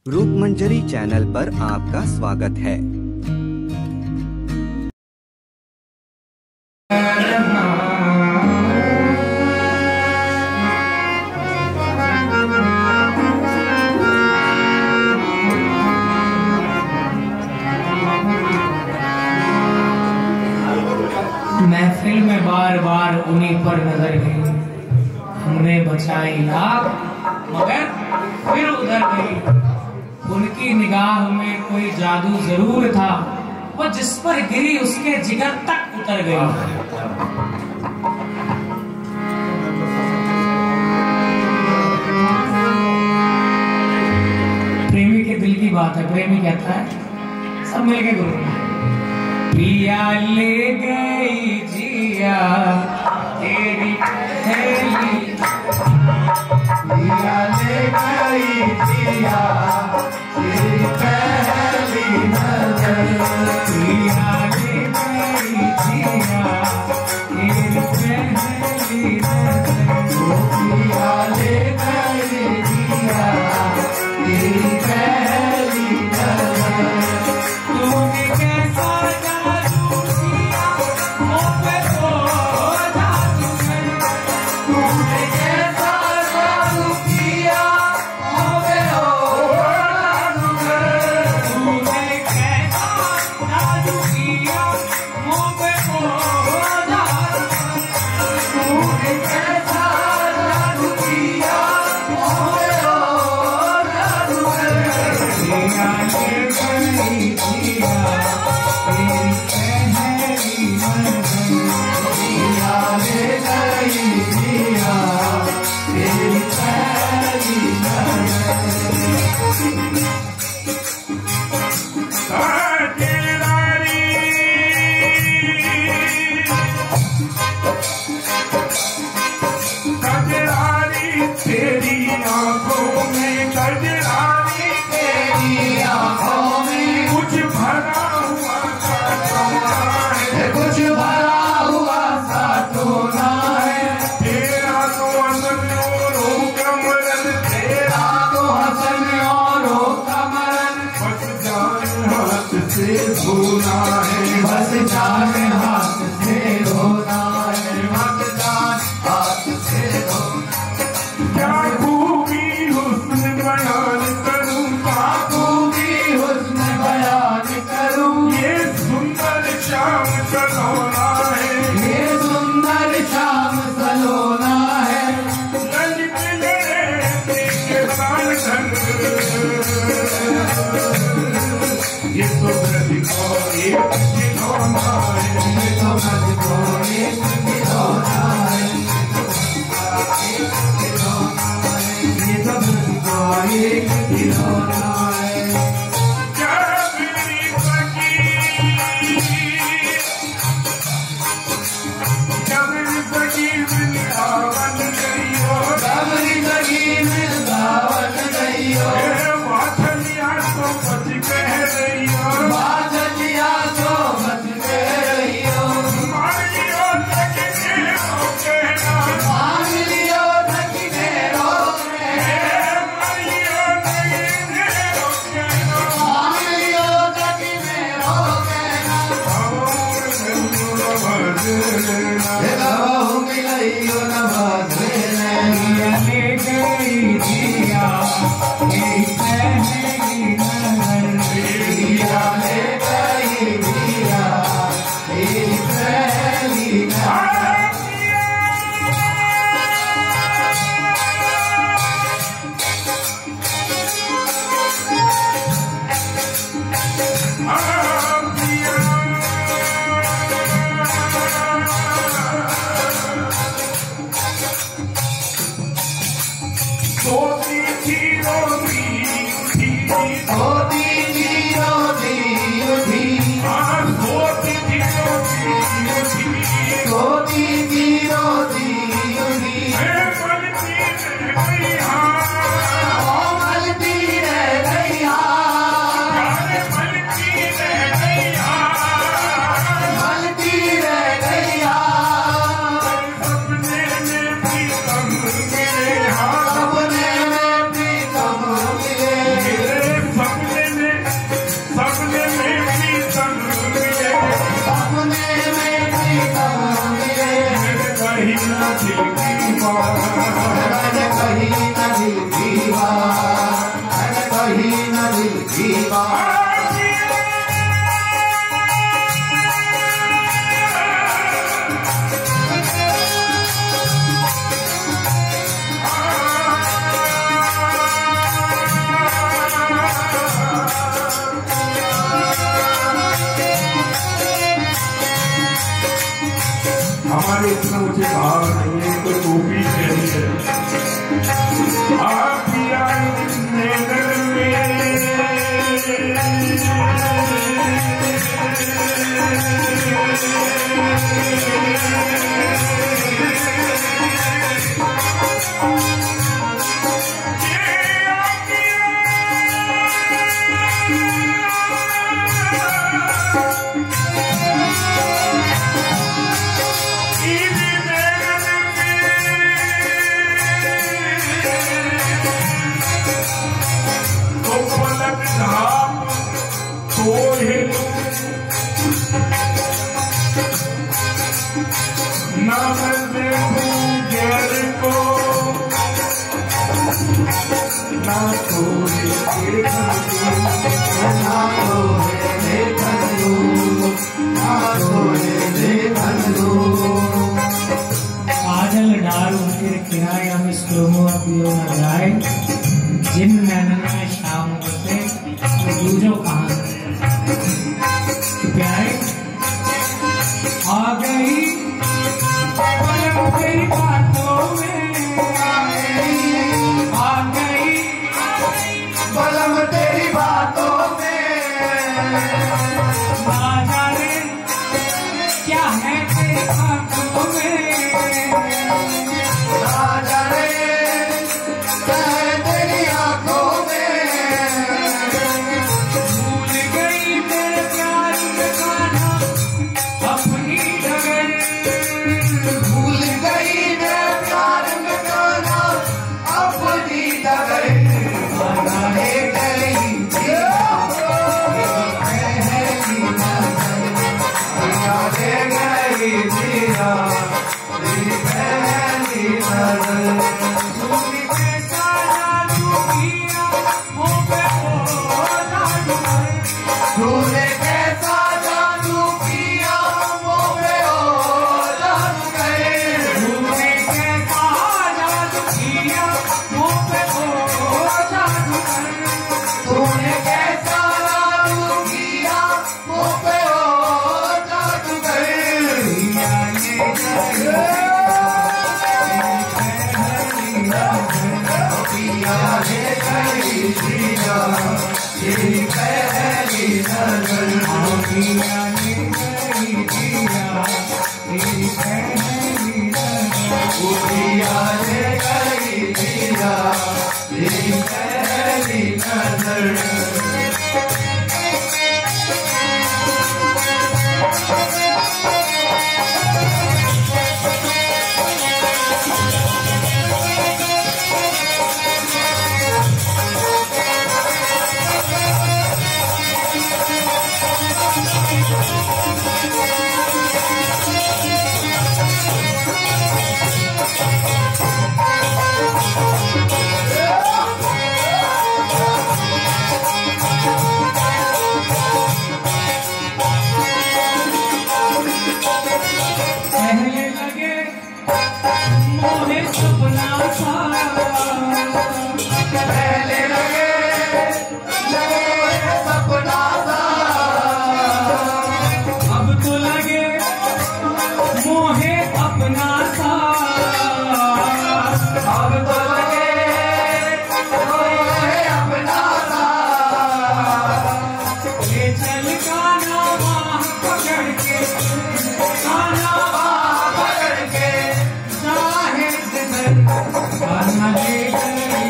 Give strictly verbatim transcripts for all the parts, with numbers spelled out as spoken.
Rupamanjari channel पर आपका स्वागत है। महफिल में बार बार उन्हीं पर नजर गई, हमने बचाई लाख मगर फिर उधर गई। उनकी निगाह में कोई जादू जरूर था, वो जिस पर गिरी उसके जिगर तक उतर गई। प्रेमी के दिल की बात है, प्रेमी कहता है सब मिलके गुरु पिया ले गई जिया तेरी पहली, पिया ले गई जिया तेरी पहली नजर, पिया ले गई जिया तेरी पहली नजर, पिया ले गई जिया तेरी पहली नजर। तूने कैसा जादू किया मुझ पे, तो जादू कर, तूने कैसा जादू किया मुझे, ओ जादूगर। तूने कैसा जादू किया मुझ पे, तो जादू कर, तूने कैसा जादू किया मुझे, ओ जादूगर। पिया ले गई जिया तेरी पहली नजर, पिया ले गई जिया तेरी पहली कजरारी तेरी आंखों में, कजरारी तेरी आंखों में कुछ भरा हुआ सा सोना है, कुछ भरा हुआ सा टोना है। तेरा तो असल रो कमरन, तेरा तो हसन और हो कमरन, बस जान हाथ से धोना है, बस जान हाथ से धोना है, बस जान हाथ से धोना। क्या खूबी हुस्न बयान करूं, क्या खूबी हुस्न बयान करूं, ये सुंदर शाम सलोना है, ये सुंदर शाम सलोना है। ललचले के साल ढल, ये तो नदी को एक खिलौना है, ये तो मुझको एक खिलौना है, ये तो मुझको एक खिलौना है। क्या मेरी सखी, क्या मेरी सखी वृंदावन गई हो, सबरी लगी वृंदावन गई हो, वाथलिया तो बच कह रही हो, बादलिया तो बच के रही हो, मारियो तकने हो कहना, मांग लियो थकने रोकने, मारियो तकने हो कहना, मांग लियो थकने रोकने। हे बाबू मिलइयो न बाधने, पिया ले गई जिया तेरी पहली नजर, पिया ले हमारे इतना मुझे भाव नहीं है, कोई गोपी नहीं है। आप भी आए नगर में, काजल डाल फिर किराया में स्टोमो पियो न जाए, जिन नैनन में शाम होते तो दूजो कहाँ प्यारे आ गई पलक तेरी बातों में, आ गई आ गई बलम तेरी बातों में, ना जाने क्या है तेरी बातों में, ना जाने क्या है तेरी आंखों में, भूल गई तेरे प्यार में गाना अपनी डगर, भूल गई मैं प्यार में गाना अपनी डगर, आने गई आने गई जीना तेरी पहली नजर, तूने कैसा जादू किया मुँह पे ओ जादू कर, तूने कैसा जादू किया मुँह पे ओ जादू करे, तूने कैसा जादू किया मुँह पे ओ जादू कर, तूने कैसा जादू किया मुँह पे ओ जादू करे, या ये पिया ने कही जीना तेरी पहली नजर, पिया ने कही दिया तेरी पहली नजर, पिया ने कही जीना तेरी पहली नजर, पहले लगे मोहे सपना सा, पहले लगे लगे सपना सा, अब तो लगे मोहे अपना सा, अब तो लगे ओए अपना सा, ले चल गाना वहाँ पकड़ के, गाना बाह पकड़ के चाहे जिधर गाना ले गई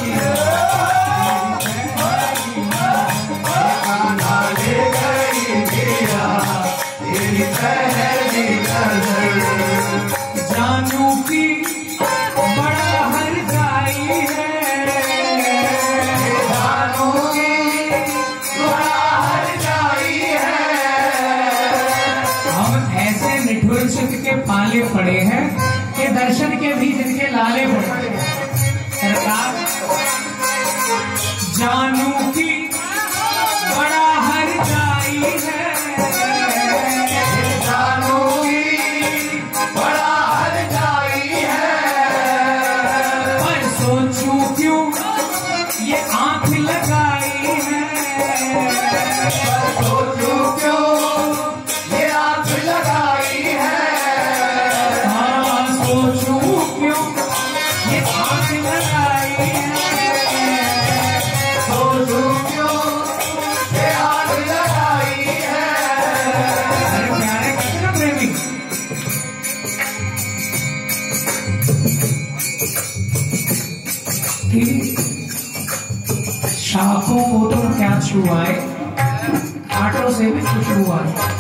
गाना ले गई जीना तेरी पहली नजर, जानू की बड़ा हर जाई है, जानू की बड़ा हर जाई है, हम ऐसे निठुर सुख के पाले पड़े हैं कि दर्शन के भी जिनके लाले पड़े हैं। सरकार जानू की तुम क्या छुआए, कांटों से भी कुछ हुआ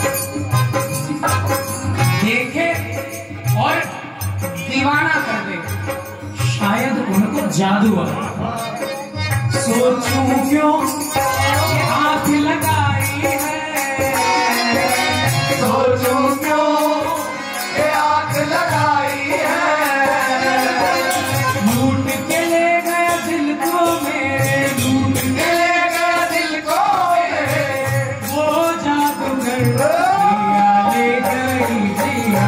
देखे और दीवाना कर दे, शायद उनको जादू आए। सोचूं क्यों आंख लगाई है, सोचूं क्यों ये आंख लगाई है, लूट के ले गया दिल को मेरे, लूट के ले गया दिल को मेरे, वो जादूगर दिया ले गई दिया,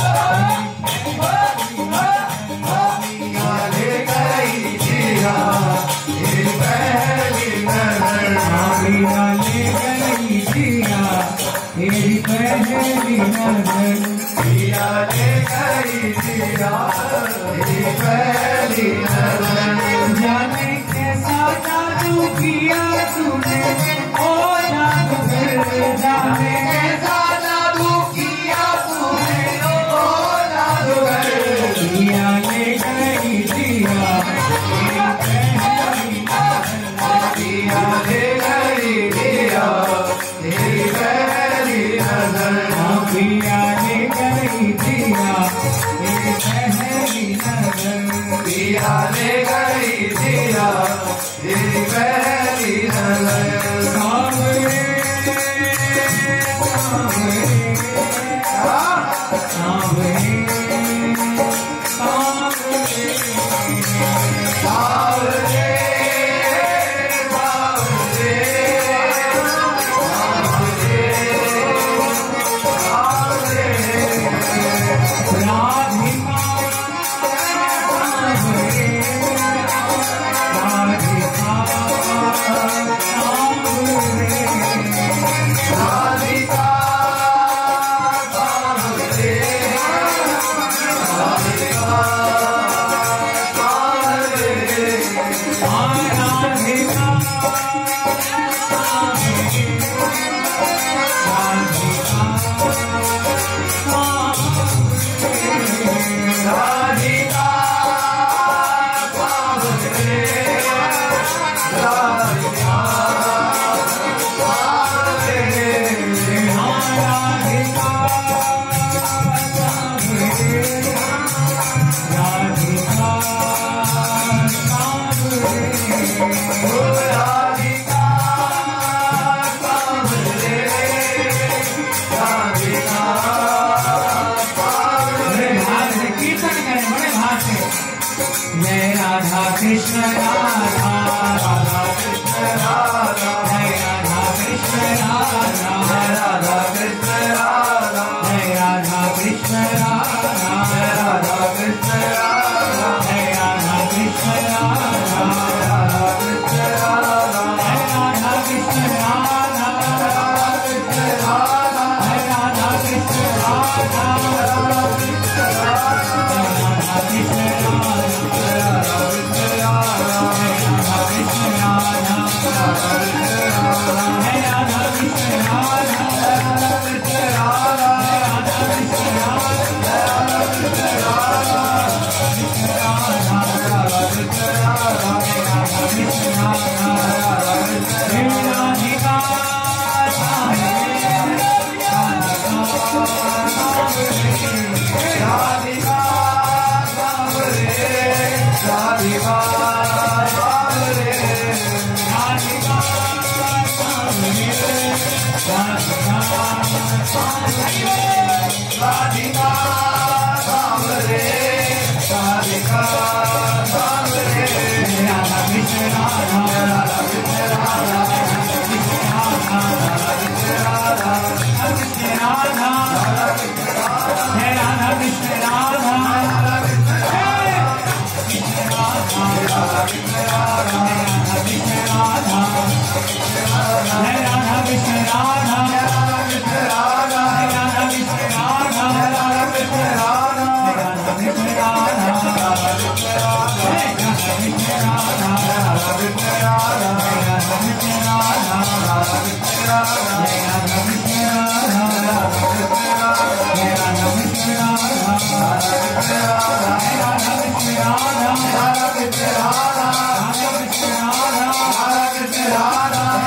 दिया ले गई दिया, तेरी पहली नजर, दिया ले गई दिया, तेरी पहली नजर, दिया ले गई दिया, तेरी पहली नजर, जाने कैसा जादू किया तूने, ओ जादूगर जाने कैसा जादू किया तूने, ओ जादूगर, दिया ले गई दिया, तेरी पहली दिया ले गई दिया, तेरी पहली नजर, दिया ले गई दिया, तेरी पहली नजर, दिया ले गई दिया, तेरी पहली नजर, सावरे सावरे सावरे सावरे सावरे राधिका सावरे राधिका सावरे राधिका सावरे राधिका सावरे राधिका राधिका सावरे राधिका राधिका सावरे राधिका कीर्तन करें बड़े भाव से। जय राधा कृष्ण राधा राधा कृष्ण राधा जय राधा कृष्ण राधा राधा कृष्ण राधा जय राधा कृष्ण राधा राधा कृष्ण राधा जय राधा कृष्ण राधा राधा कृष्ण राधा जय राधा कृष्ण राधा कृष्ण राधा जय राधा कृष्ण राधा राधा कृष्ण Radha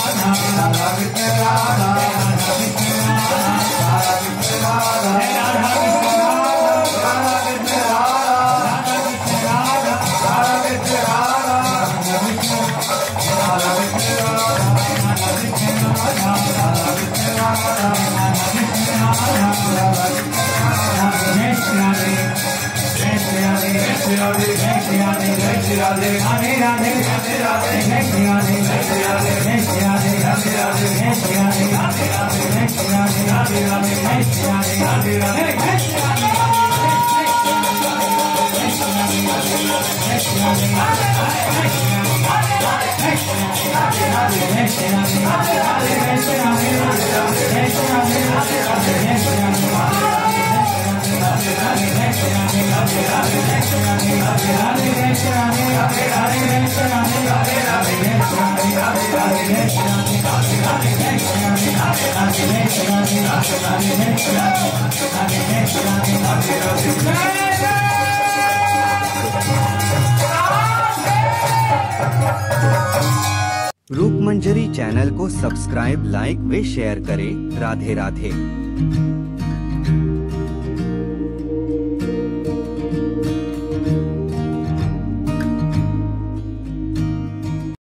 रूपमंजरी चैनल को सब्सक्राइब, लाइक व शेयर करें। राधे राधे।